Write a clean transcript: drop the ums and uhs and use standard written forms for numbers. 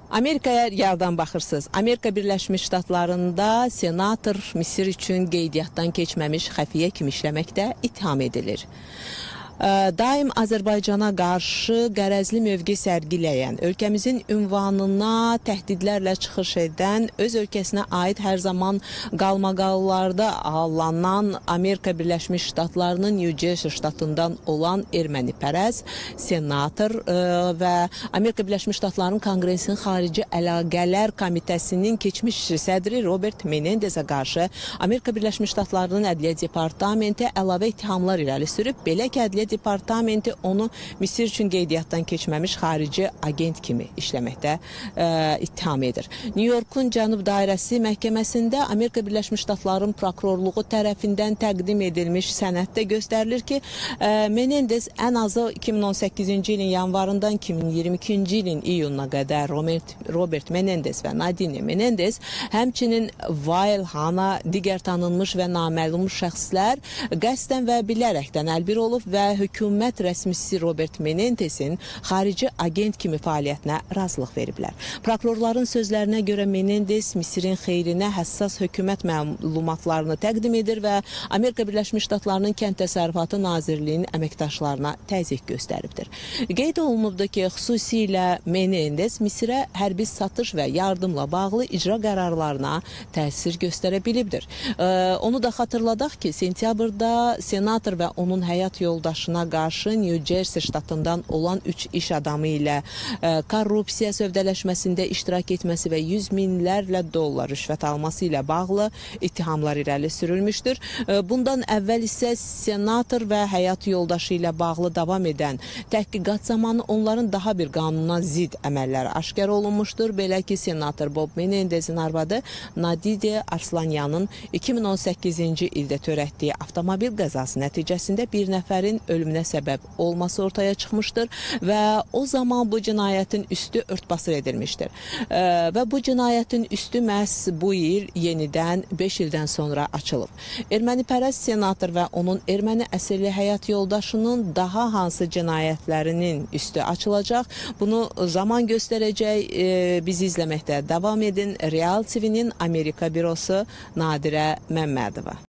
Amerikaya yerdən baxırsınız. Amerika Birləşmiş Ştatlarında senator Misir üçün qeydiyyatdan keçməmiş xəfiyyə kimi işləməkdə ittiham edilir. Daim Azərbaycana qarşı qərəzli mövqe sərgiləyən, ölkəmizin ünvanına təhdidlərlə çıxış edən, öz ölkəsinə aid hər zaman qalmaqallarda ağlanan Amerika Birləşmiş Ştatlarının New Jersey ştatından olan ermənipərəz senator və Amerika Birləşmiş Ştatlarının Konqresinin Xarici Əlaqələr Komitəsinin keçmiş sədri Robert Menendezə qarşı Amerika Birləşmiş Ştatlarının Ədliyyə Departamenti əlavə ittihamlar irəli sürüb, belə ki, Ədliyyə Departamenti onu Misir üçün qeydiyyatdan keçməmiş xarici agent kimi işləməkdə ittiham edir. New Yorkun Cənub Dairəsi məhkəməsində Amerika Birləşmiş Ştatlarının prokurorluğu tərəfindən təqdim edilmiş sənəddə göstərilir ki, Menendez ən azı 2018-ci ilin yanvarından 2022-ci ilin iyununa qədər Robert Menendez və Nadine Menendez, həmçinin Vail Hana, digər tanınmış və naməlum şəxslər qəsdən və bilərəkdən əlbir olub və hökumət rəsmisi Robert Menendezin xarici agent kimi fəaliyyətinə razılıq veriblər. Prokurorların sözlərinə görə Menendez Misirin xeyrinə həssas hökumət məlumatlarını təqdim edir və Amerika Birləşmiş Ştatlarının Kənd Təsərrüfatı Nazirliyinin əməkdaşlarına təzyiq göstəribdir. Qeyd olunubdur ki, xüsusilə Menendez Misirə hərbi satış və yardımla bağlı icra qərarlarına təsir göstərə bilibdir. Onu da xatırladaq ki, sentyabrda senator və onun həyat yoldaşına qarşı New Jersey ştatından olan 3 iş adamı ilə korrupsiya sövdələşməsində iştirak etməsi və 100 minlərlə dollar rüşvət alması ilə bağlı ittihamlar irəli sürülmüşdür. Bundan əvvəl isə senator və həyat yoldaşı ilə bağlı davam edən təhqiqat zamanı onların daha bir qanuna zidd əməlləri aşkar olunmuşdur. Belə ki, senator Bob Menendezin arvadı Nadide Arslanyanın 2018-ci ildə törətdiyi avtomobil qəzası nəticəsində bir nəfərin ölümünə səbəb olması ortaya çıxmışdır və o zaman bu cinayətin üstü örtbasır edilmişdir. Və bu cinayətin üstü məhz bu il yenidən 5 ildən sonra açılıb. Ermənipərəst senator və onun erməni əsirli həyat yoldaşının daha hansı cinayətlərinin üstü açılacaq? Bunu zaman göstərəcək. Bizi izləməkdə davam edin. Real TV-nin Amerika bürosu Nadirə Məmmədova.